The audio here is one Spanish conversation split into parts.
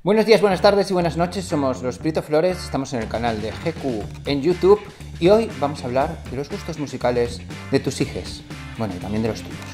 Buenos días, buenas tardes y buenas noches, somos los Prieto Flores, estamos en el canal de GQ en YouTube y hoy vamos a hablar de los gustos musicales de tus hijes, bueno, y también de los tuyos.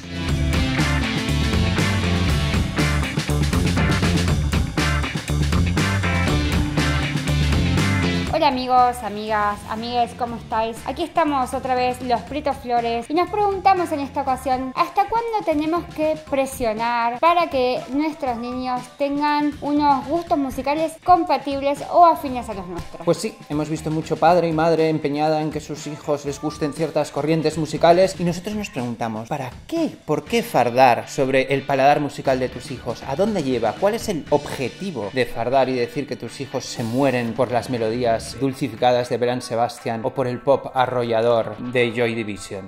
Hola amigos, amigas, amigues, ¿cómo estáis? Aquí estamos otra vez los Prieto Flores y nos preguntamos en esta ocasión ¿hasta cuándo tenemos que presionar para que nuestros niños tengan unos gustos musicales compatibles o afines a los nuestros? Pues sí, hemos visto mucho padre y madre empeñada en que sus hijos les gusten ciertas corrientes musicales y nosotros nos preguntamos ¿para qué? ¿Por qué fardar sobre el paladar musical de tus hijos? ¿A dónde lleva? ¿Cuál es el objetivo de fardar y decir que tus hijos se mueren por las melodías dulcificadas de Belén Sebastián o por el pop arrollador de Joy Division?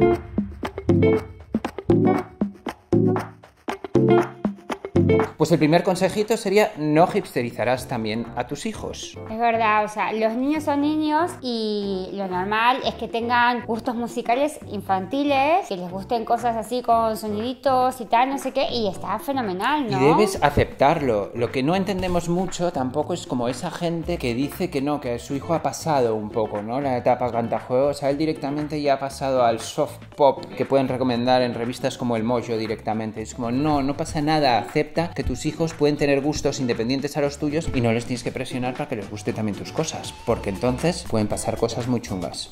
Pues el primer consejito sería no hipsterizarás también a tus hijos. Es verdad, o sea, los niños son niños y lo normal es que tengan gustos musicales infantiles, que les gusten cosas así con soniditos y tal, no sé qué, y está fenomenal, ¿no? Y debes aceptarlo. Lo que no entendemos mucho tampoco es como esa gente que dice que no, que su hijo ha pasado un poco, ¿no? La etapa cantajuegos, o sea, él directamente ya ha pasado al soft pop que pueden recomendar en revistas como El Mojo directamente. Es como, no pasa nada, acepta que tus hijos pueden tener gustos independientes a los tuyos y no les tienes que presionar para que les guste también tus cosas, porque entonces pueden pasar cosas muy chungas.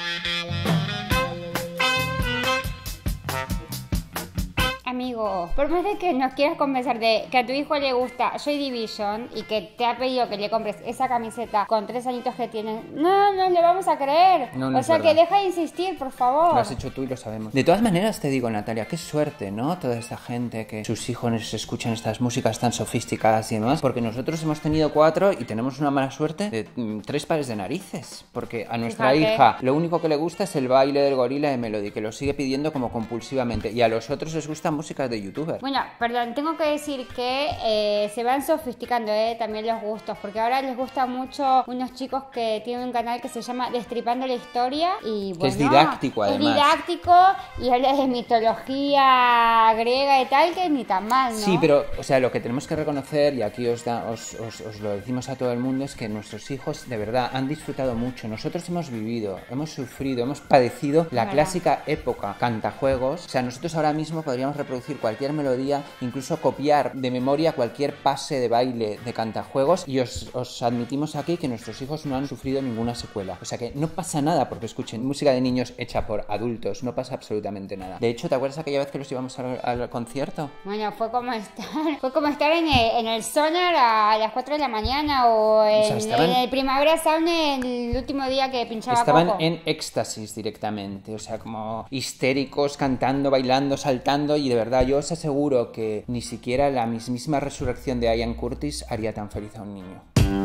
Amigo, por más de que nos quieras convencer de que a tu hijo le gusta Joy Division y que te ha pedido que le compres esa camiseta con 3 añitos que tiene, no le vamos a creer. No o sea, es verdad. que deja de insistir, por favor. Lo has hecho tú y lo sabemos. De todas maneras te digo, Natalia, qué suerte, ¿no? Toda esta gente que sus hijos escuchan estas músicas tan sofisticadas y demás, porque nosotros hemos tenido 4 y tenemos una mala suerte de 3 pares de narices, porque a nuestra hija lo único que le gusta es el baile del gorila de Melody, que lo sigue pidiendo como compulsivamente, y a los otros les gusta música de youtubers. Bueno, perdón, tengo que decir que se van sofisticando también los gustos, porque ahora les gusta mucho unos chicos que tienen un canal que se llama Destripando la Historia y bueno, que es didáctico además. Es didáctico y habla de mitología griega y tal, que ni tan mal, ¿no? Sí, pero, o sea, lo que tenemos que reconocer, y aquí os lo decimos a todo el mundo, es que nuestros hijos de verdad han disfrutado mucho. Nosotros hemos vivido, hemos sufrido, hemos padecido la clásica época cantajuegos. O sea, nosotros ahora mismo podríamos reproducir cualquier melodía, incluso copiar de memoria cualquier pase de baile de cantajuegos, y os admitimos aquí que nuestros hijos no han sufrido ninguna secuela. O sea que no pasa nada porque escuchen música de niños hecha por adultos, no pasa absolutamente nada. De hecho, ¿te acuerdas aquella vez que los llevamos al concierto? Bueno, fue como estar en el Sonar a las 4 de la mañana o en el Primavera Sound el último día que pinchaba Estaban Coco. en éxtasis directamente, o sea, como histéricos, cantando, bailando, saltando, y de verdad yo os aseguro que ni siquiera la mismísima resurrección de Ian Curtis haría tan feliz a un niño.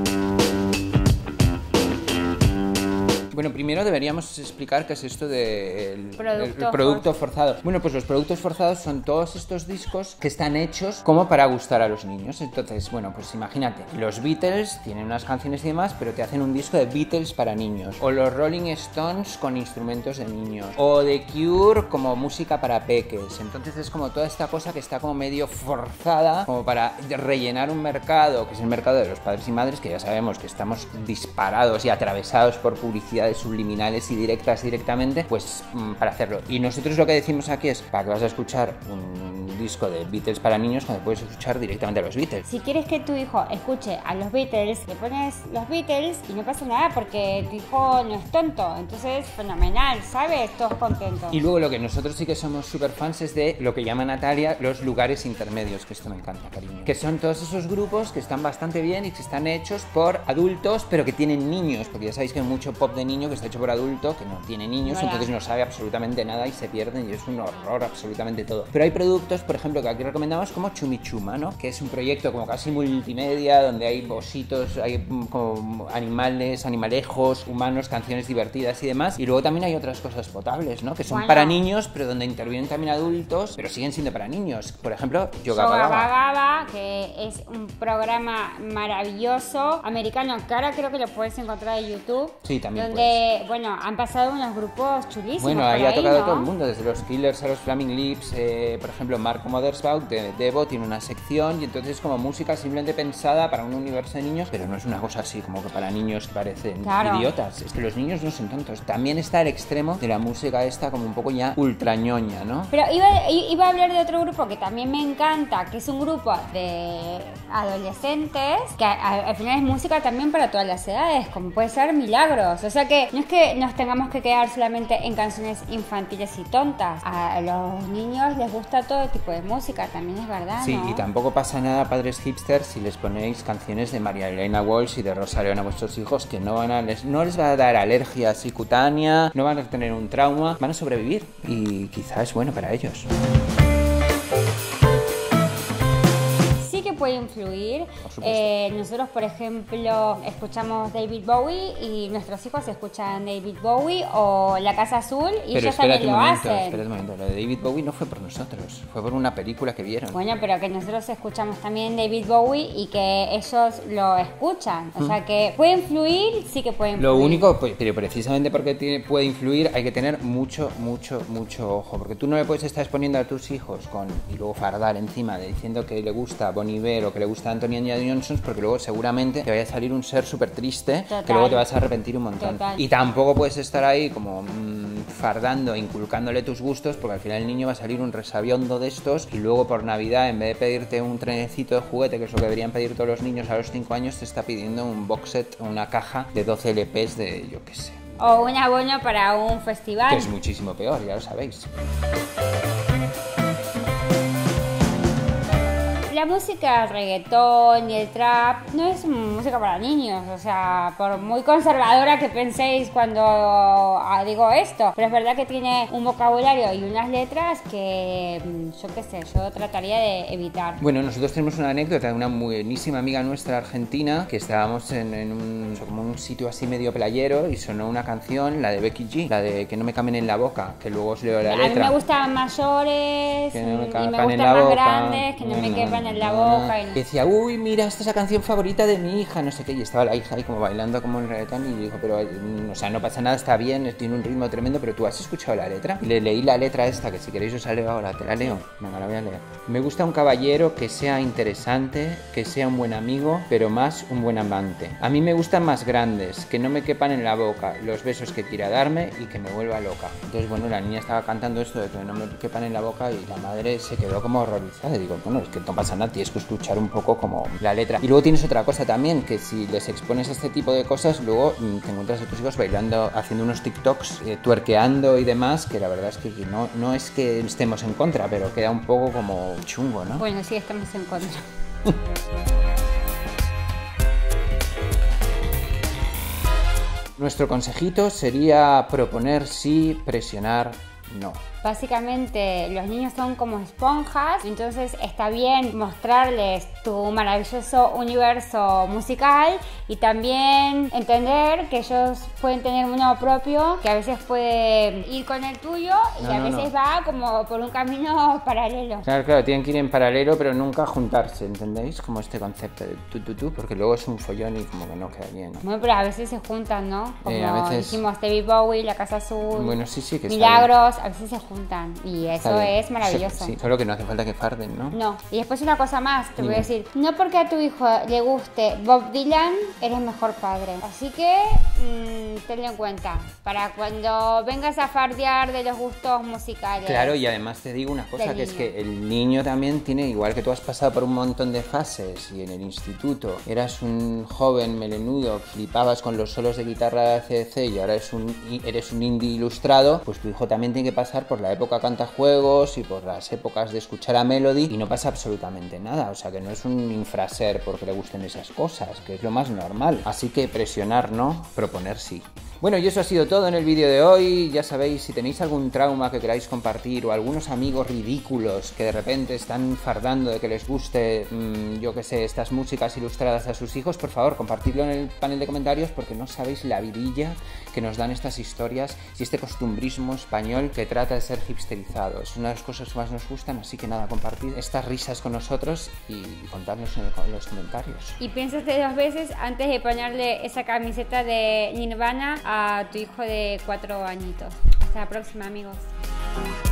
Bueno, primero deberíamos explicar qué es esto del producto forzado. Bueno, pues los productos forzados son todos estos discos que están hechos como para gustar a los niños. Entonces, bueno, pues imagínate, los Beatles tienen unas canciones y demás, pero te hacen un disco de Beatles para niños. O los Rolling Stones con instrumentos de niños. O The Cure como música para peques. Entonces es como toda esta cosa que está como medio forzada, como para rellenar un mercado, que es el mercado de los padres y madres, que ya sabemos que estamos disparados y atravesados por publicidad subliminales y directamente, pues para hacerlo. Y nosotros lo que decimos aquí es, ¿para qué vas a escuchar un disco de Beatles para niños cuando puedes escuchar directamente a los Beatles? Si quieres que tu hijo escuche a los Beatles, le pones los Beatles y no pasa nada porque tu hijo no es tonto, entonces fenomenal, ¿sabes? Todos contentos. Y luego lo que nosotros sí que somos súper fans es de lo que llama Natalia los lugares intermedios, que esto me encanta, cariño, que son todos esos grupos que están bastante bien y que están hechos por adultos pero que tienen niños, porque ya sabéis que hay mucho pop de niño que está hecho por adulto, que no tiene niños, entonces no sabe absolutamente nada y se pierden y es un horror absolutamente todo. Pero hay productos, por ejemplo, que aquí recomendamos como Chumichuma, ¿no? Que es un proyecto como casi multimedia, donde hay ositos, hay como animales, animalejos, humanos, canciones divertidas y demás. Y luego también hay otras cosas potables, ¿no? Que son para niños, pero donde intervienen también adultos, pero siguen siendo para niños. Por ejemplo, Yoga Baba, que es un programa maravilloso americano, que ahora creo que lo puedes encontrar en YouTube. Sí, también donde bueno, han pasado unos grupos chulísimos. Bueno, ahí ha tocado ¿no? todo el mundo, desde los Killers a los Flaming Lips, por ejemplo, Mark como Der Spout de Devo tiene una sección y entonces es como música simplemente pensada para un universo de niños, pero no es una cosa así como que para niños que parecen idiotas. Es que los niños no son tontos. También está el extremo de la música esta como un poco ya ultra ñoña, ¿no? Pero iba a hablar de otro grupo que también me encanta, que es un grupo de adolescentes que al final es música también para todas las edades, como puede ser Milagros. O sea que no es que nos tengamos que quedar solamente en canciones infantiles y tontas. A los niños les gusta todo tipo de música, también es verdad, Sí, ¿no? y tampoco pasa nada, padres hipsters, si les ponéis canciones de María Elena Walsh y de Rosa León a vuestros hijos, que no les va a dar alergia así cutánea, no van a tener un trauma, van a sobrevivir y quizás es bueno para ellos. Puede influir. Nosotros, por ejemplo, escuchamos David Bowie y nuestros hijos escuchan David Bowie o La Casa Azul y ellos también lo hacen. Espera un momento, lo de David Bowie no fue por nosotros, fue por una película que vieron. Bueno, pero que nosotros escuchamos también David Bowie y que ellos lo escuchan. O sea que puede influir, sí que puede influir. Lo único, pero precisamente porque puede influir, hay que tener mucho ojo, porque tú no le puedes estar exponiendo a tus hijos y luego fardar encima diciendo que le gusta Bon Iver o que le gusta Anthony and Johnson, porque luego seguramente te vaya a salir un ser súper triste. Total. Que luego te vas a arrepentir un montón. Total. Y tampoco puedes estar ahí como fardando, inculcándole tus gustos, porque al final el niño va a salir un resabiondo de estos y luego por Navidad, en vez de pedirte un trenecito de juguete, que es lo que deberían pedir todos los niños a los 5 años, te está pidiendo un box set, una caja de 12 LPs de yo qué sé. O un abono para un festival. Que es muchísimo peor, ya lo sabéis. La música, el reggaetón y el trap no es música para niños, o sea, por muy conservadora que penséis cuando digo esto, pero es verdad que tiene un vocabulario y unas letras que, yo qué sé, yo trataría de evitar. Bueno, nosotros tenemos una anécdota de una buenísima amiga nuestra argentina, que estábamos en un sitio así medio playero y sonó una canción, la de Becky G, la de Que no me caben en la boca, que luego os leo la letra. A mí me gustan mayores que no me y me gustan más grandes, que no me quepan en la boca. Y decía, uy, mira, esta es la canción favorita de mi hija, no sé qué, y estaba la hija ahí como bailando como en reggaetón y dijo, pero, o sea, no pasa nada, está bien, tiene un ritmo tremendo, pero tú has escuchado la letra. Y le leí la letra esta, que si queréis os la leo ahora, te la leo. Venga, la voy a leer. Me gusta un caballero que sea interesante, que sea un buen amigo, pero más un buen amante. A mí me gustan más grandes, que no me quepan en la boca, los besos que quiera darme y que me vuelva loca. Entonces, bueno, la niña estaba cantando esto de que no me quepan en la boca y la madre se quedó como horrorizada. Y digo, bueno, es que no pasa nada, tienes que escuchar un poco como la letra. Y luego tienes otra cosa también, que si les expones a este tipo de cosas, luego te encuentras a tus hijos bailando, haciendo unos TikToks, tuerqueando y demás, que la verdad es que no es que estemos en contra, pero queda un poco como chungo, ¿no? Bueno, sí, estamos en contra. Nuestro consejito sería proponer sí, presionar no. Básicamente los niños son como esponjas, entonces está bien mostrarles tu maravilloso universo musical y también entender que ellos pueden tener uno propio, que a veces puede ir con el tuyo y a veces va como por un camino paralelo. Claro, tienen que ir en paralelo pero nunca juntarse, ¿entendéis? Como este concepto de tú, porque luego es un follón y como que no queda bien, ¿no? Bueno, pero a veces se juntan, ¿no? Como a veces... dijimos, David Bowie, La Casa Azul, bueno, sí, que Milagros, a veces se juntan y eso es maravilloso. Sí, solo que no hace falta que farden, ¿no? No, y después una cosa más, te voy a decir, no porque a tu hijo le guste Bob Dylan, eres mejor padre. Así que tenlo en cuenta, para cuando vengas a fardear de los gustos musicales. Claro, y además te digo una cosa, que es que el niño también tiene, igual que tú has pasado por un montón de fases y en el instituto eras un joven melenudo, flipabas con los solos de guitarra de ACDC y ahora eres un indie ilustrado, pues tu hijo también tiene que pasar por la época cantajuegos y por las épocas de escuchar a Melody y no pasa absolutamente nada, o sea que no es un infraser porque le gusten esas cosas, que es lo más normal. Así que presionar no, proponer sí. Bueno, y eso ha sido todo en el vídeo de hoy. Ya sabéis, si tenéis algún trauma que queráis compartir o algunos amigos ridículos que de repente están fardando de que les guste, yo que sé, estas músicas ilustradas a sus hijos, por favor, compartidlo en el panel de comentarios porque no sabéis la vidilla que nos dan estas historias y este costumbrismo español que trata de ser hipsterizado. Es una de las cosas que más nos gustan, así que nada, compartid estas risas con nosotros y contadnos en los comentarios. Y piénsate 2 veces antes de ponerle esa camiseta de Nirvana a tu hijo de 4 añitos. Hasta la próxima, amigos.